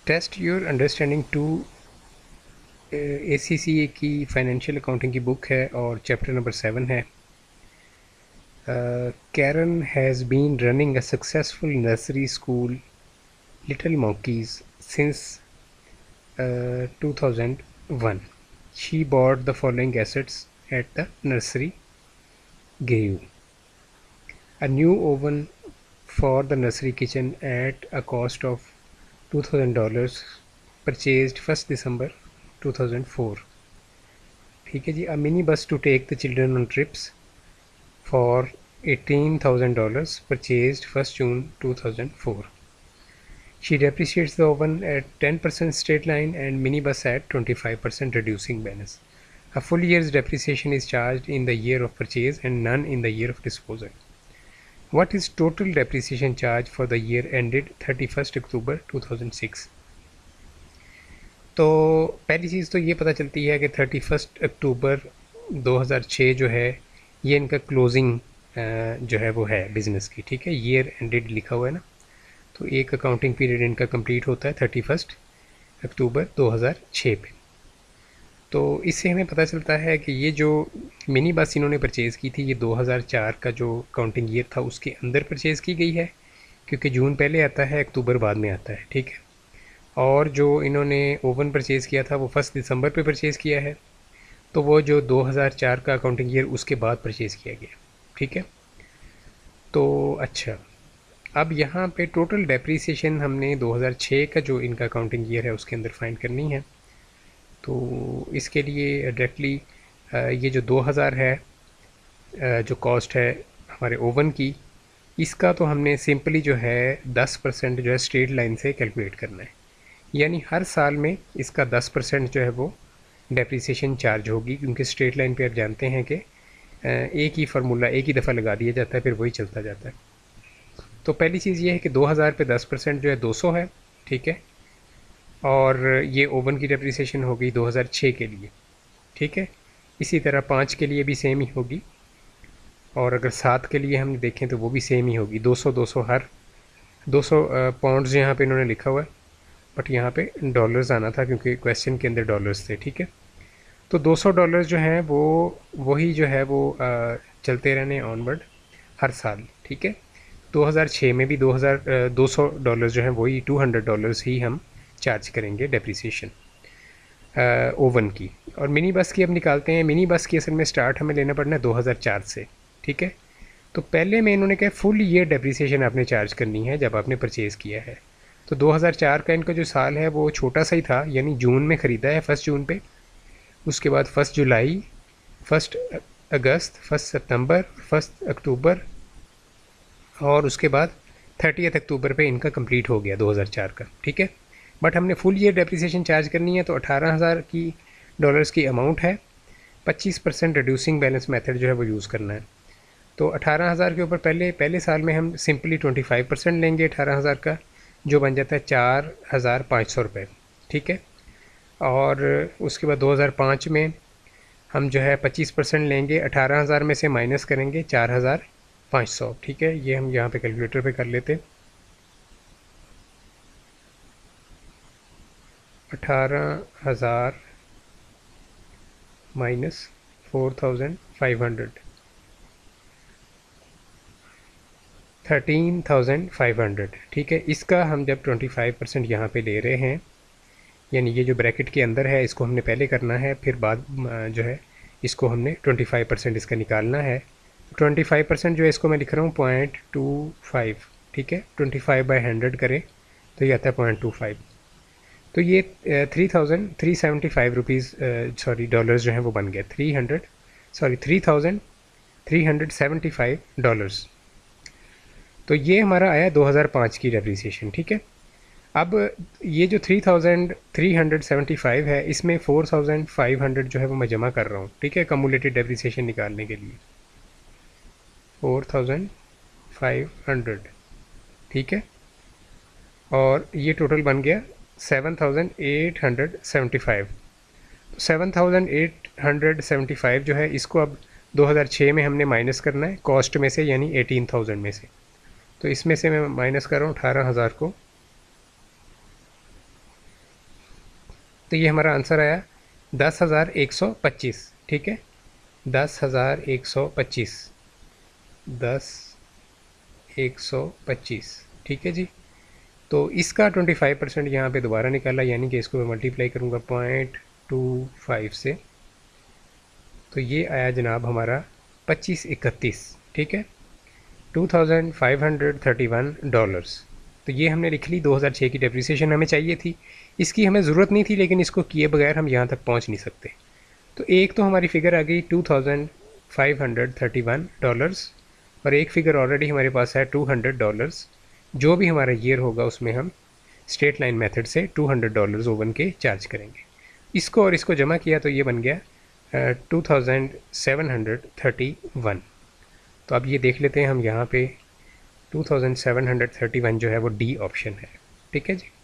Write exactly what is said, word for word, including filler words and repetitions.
Test your understanding to A C C A की financial accounting की book है और चैप्टर नंबर सेवन है. Karen has been running a successful nursery school little monkeys since uh, two thousand one. She bought the following assets at the nursery grew: a new oven for the nursery kitchen at a cost of two thousand dollars purchased first December two thousand four. ठीक है जी. a mini bus to take the children on trips for eighteen thousand dollars purchased first June two thousand four. She depreciates the oven at ten percent straight line and minibus at twenty-five percent reducing balance. A full year's depreciation is charged in the year of purchase and none in the year of disposal. What is total depreciation charge for the year ended thirty-first October two thousand six? तो पहली चीज़ तो ये पता चलती है कि thirty first October दो हज़ार छः जो है ये इनका क्लोजिंग जो है वो है बिज़नेस की. ठीक है, ईयर एंडेड लिखा हुआ है ना, तो एक अकाउंटिंग पीरियड इनका कंप्लीट होता है थर्टी फर्स्ट अक्टूबर दो हज़ार छः पे. तो इससे हमें पता चलता है कि ये जो मिनी बस इन्होंने परचेज़ की थी ये दो हज़ार चार का जो अकाउंटिंग ईयर था उसके अंदर परचेज़ की गई है, क्योंकि जून पहले आता है अक्टूबर बाद में आता है. ठीक है, और जो इन्होंने ओवन परचेज़ किया था वो फर्स्ट दिसंबर पे परचेज़ किया है, तो वो जो दो हज़ार चार का अकाउंटिंग ईयर उसके बाद परचेज़ किया गया. ठीक है, तो अच्छा, अब यहाँ पे टोटल डेप्रीसिएशन हमने दो हज़ार छः का जो इनका अकाउंटिंग ईयर है उसके अंदर फाइंड करनी है. तो इसके लिए डायरेक्टली ये जो दो हज़ार है जो कॉस्ट है हमारे ओवन की, इसका तो हमने सिंपली जो है दस परसेंट जो है स्ट्रेट लाइन से कैलकुलेट करना है. यानी हर साल में इसका दस परसेंट जो है वो डेप्रीसिएशन चार्ज होगी, क्योंकि स्ट्रेट लाइन पे आप जानते हैं कि एक ही फार्मूला एक ही दफ़ा लगा दिया जाता है, फिर वही चलता जाता है. तो पहली चीज़ ये है कि दो हज़ार पे दस परसेंट जो है दो सौ है. ठीक है, और ये ओवन की डेप्रीसिएशन हो गई दो हज़ार छः के लिए. ठीक है, इसी तरह पाँच के लिए भी सेम ही होगी, और अगर सात के लिए हम देखें तो वो भी सेम ही होगी. दो सौ दो सौ हर दो सौ पाउंड्स यहाँ पे इन्होंने लिखा हुआ है, बट यहाँ पे डॉलर्स आना था क्योंकि क्वेश्चन के अंदर डॉलर्स थे. ठीक है, तो दो सौ डॉलर्स जो हैं वो वही जो है वो आ, चलते रहने ऑनवर्ड हर साल. ठीक है, दो हज़ार छः में भी दो हज़ार दो सौ डॉलर्स जो हैं वही टू हंड्रेड डॉलर्स ही हम चार्ज करेंगे डेप्रीसिएशन ओवन की. और मिनी बस की अब निकालते हैं. मिनी बस की असल में स्टार्ट हमें लेना पड़ना है दो हज़ार चार से. ठीक है, तो पहले में इन्होंने कहा फुल ईयर डेप्रीसिएशन आपने चार्ज करनी है जब आपने परचेज़ किया है. तो दो हज़ार चार का इनका जो साल है वो छोटा सा ही था, यानी जून में ख़रीदा है फर्स्ट जून पे, उसके बाद फर्स्ट जुलाई, फर्स्ट अगस्त, फर्स्ट सितंबर, फर्स्ट अक्टूबर, और उसके बाद थर्टियथ अक्टूबर पे इनका कंप्लीट हो गया दो हज़ार चार का. ठीक है, बट हमने फुल ईयर डेप्रीसिएशन चार्ज करनी है, तो अठारह हज़ार की डॉलर्स की अमाउंट है. पच्चीस परसेंट रिड्यूसिंग बैलेंस मेथड जो है वो यूज़ करना है. तो अठारह हज़ार के ऊपर पहले पहले साल में हम सिंपली ट्वेंटी फाइव परसेंट लेंगे अठारह हज़ार का, जो बन जाता है चार हज़ार पाँच सौ रुपये. ठीक है, और उसके बाद दो हज़ार पाँच में हम जो है पच्चीस परसेंट लेंगे, अठारह हज़ार में से माइनस करेंगे चार हज़ार पाँच सौ. ठीक है, ये हम यहाँ पे कैलकुलेटर पे कर लेते. अठारह हज़ार minus four thousand five hundred, thirteen thousand five hundred. ठीक है, इसका हम जब ट्वेंटी फाइव परसेंट यहाँ पर ले रहे हैं, यानी ये जो ब्रैकेट के अंदर है इसको हमने पहले करना है, फिर बाद जो है इसको हमने ट्वेंटी फाइव परसेंट इसका निकालना है. ट्वेंटी फाइव परसेंट जो है इसको मैं लिख रहा हूँ पॉइंट टू फाइव. ठीक है, ट्वेंटी फाइव बाई हंड्रेड करें तो ये आता है पॉइंट टू फाइव. तो ये three thousand three seventy five rupees sorry dollars जो हैं वो बन गए three hundred sorry three thousand three hundred seventy five dollars. तो ये हमारा आया दो हज़ार पाँच की डेप्रीसिएशन. ठीक है, अब ये जो three thousand three hundred seventy five है इसमें फोर थाउजेंड फाइव हंड्रेड जो है वो मैं जमा कर रहा हूँ. ठीक है, कम्युलेटेड डेप्रीसिएशन निकालने के लिए फोर थाउजेंड फाइव हंड्रेड. ठीक है, और ये टोटल बन गया seven thousand eight hundred seventy five. Seven thousand eight hundred seventy five जो है इसको अब दो हज़ार छः में हमने माइनस करना है कॉस्ट में से, यानी एटीन थाउजेंड में से. तो इसमें से मैं माइनस कर रहा हूँ अठारह हज़ार को, तो ये हमारा आंसर आया दस हज़ार एक सौ पच्चीस। ठीक है, दस हज़ार एक सौ पच्चीस, दस एक सौ पच्चीस। ठीक है जी। तो इसका ट्वेंटी फाइव परसेंट यहाँ पर दोबारा निकाला, यानी कि इसको मैं मल्टीप्लाई करूँगा पॉइंट टू फाइव से, तो ये आया जनाब हमारा पच्चीस इकतीस। ठीक है, two thousand five hundred thirty one dollars. तो ये हमने लिख ली। दो हज़ार छह की डेप्रिसिएशन हमें चाहिए थी, इसकी हमें ज़रूरत नहीं थी, लेकिन इसको किए बगैर हम यहाँ तक पहुँच नहीं सकते। तो एक तो हमारी फ़िगर आ गई two thousand five hundred thirty one dollars, और एक फ़िगर ऑलरेडी हमारे पास है टू हंड्रेड डॉलर्स। जो भी हमारा ईयर होगा उसमें हम स्ट्रेट लाइन मेथड से टू हंड्रेड डॉलर्स ओवन के चार्ज करेंगे। इसको और इसको जमा किया तो ये बन गया two thousand seven hundred thirty one. तो अब ये देख लेते हैं हम यहाँ पे two thousand seven hundred thirty one जो है वो डी ऑप्शन है। ठीक है जी।